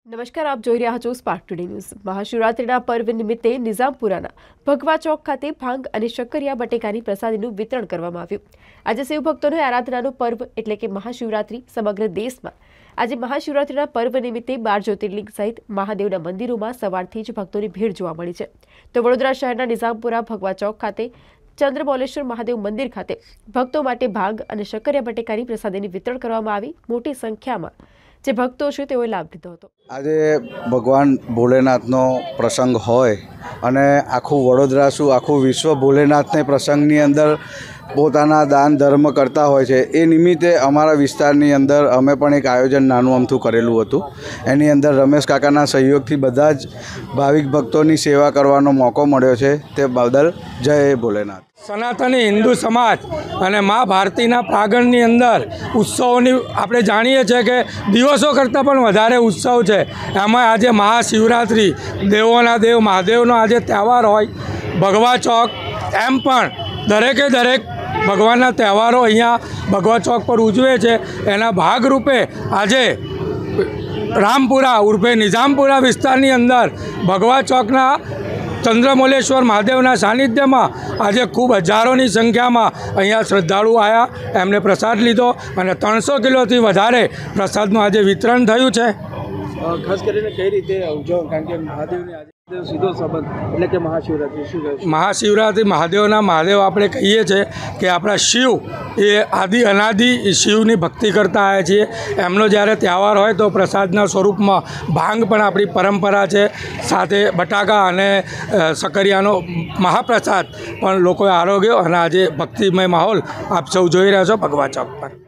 નમસ્કાર, આપ જોઈ રહ્યા છો સ્પાર્ક ટુડે ન્યૂઝ। મહાશિવરાત્રિના પર્વ નિમિત્તે નિઝામપુરાના ભગવા ચોક ખાતે ભાંગ અને શક્કરિયા બટેકાની પ્રસાદીનું વિતરણ કરવામાં આવ્યું। આજે શિવભક્તોની આરાધનાનો પર્વ એટલે કે મહાશિવરાત્રિ સમગ્ર દેશમાં આજે મહાશિવરાત્રિના પર્વ નિમિત્તે 12 જ્યોતિર્લિંગ સહિત મહાદેવના મંદિરોમાં સવારથી જ ભક્તોની ભીડ જોવા મળી છે। તો વડોદરા શહેરના નિઝામપુરા ભગવા ચોક ખાતે ચંદ્રમૌલેશ્વર મહાદેવ મંદિર ખાતે ભક્તો માટે ભાંગ અને શક્કરિયા બટેકાની પ્રસાદીનું વિતરણ કરવામાં આવી। મોટી સંખ્યામાં જે ભક્તો છે તેઓએ લાભ લીધો હતો। આજે ભગવાન ભોલેનાથનો પ્રસંગ હોય અને આખું વડોદરા શું આખું વિશ્વ ભોલેનાથને પ્રસંગની અંદર પોતાના દાન ધર્મ કરતા હોય છે। એ નિમિત્તે અમારા વિસ્તારની અંદર અમે પણ એક આયોજન નાનું અમથું કરેલું હતું। એની અંદર રમેશ કાકાના સહયોગથી બધા જ ભાવિક ભક્તોની સેવા કરવાનો મોકો મળ્યો છે, તે બદલ જય ભોલેનાથ। સનાતની હિન્દુ સમાજ અને મા ભારતીના પ્રાંગણની અંદર ઉત્સવોની આપણે જાણીએ છીએ કે દિવસો કરતાં પણ વધારે ઉત્સવ છે। એમાં આજે મહાશિવરાત્રિ દેવોના દેવ મહાદેવનો આજે તહેવાર હોય, ભગવા ચોક એમ પણ દરેક ભગવાનના તહેવારો અહીંયા ભગવા ચોક પર ઉજવે છે। એના ભાગરૂપે આજે રામપુરા ઉર્ફે નિઝામપુરા વિસ્તારની અંદર ભગવા ચોકના ચંદ્રમૌલેશ્વર મહાદેવના સાનિધ્યમાં આજે ખૂબ હજારોની સંખ્યામાં અહીંયા શ્રદ્ધાળુ આવ્યા, એમને પ્રસાદ લીધો અને 300 કિલોથી વધારે પ્રસાદનું આજે વિતરણ થયું છે। ખાસ કરીને કઈ રીતે ઉજવો, કારણ કે મહાદેવની આજે સીધો સંબંધ એટલે કે મહાશિવરાત્રિ શું કહે છે? મહાશિવરાત્રિ મહાદેવના મહાદેવ આપણે કહીએ છીએ કે આપણા શિવ એ આદિ અનાદિ શિવની ભક્તિ કરતા આવ્યા છીએ। એમનો જ્યારે તહેવાર હોય તો પ્રસાદના સ્વરૂપમાં ભાંગ પણ આપણી પરંપરા છે, સાથે બટાકા અને શક્કરિયાનો મહાપ્રસાદ પણ લોકોએ આરોગ્યો અને આજે ભક્તિમય માહોલ આપ સૌ જોઈ રહ્યા છો ભગવા ચોક પર।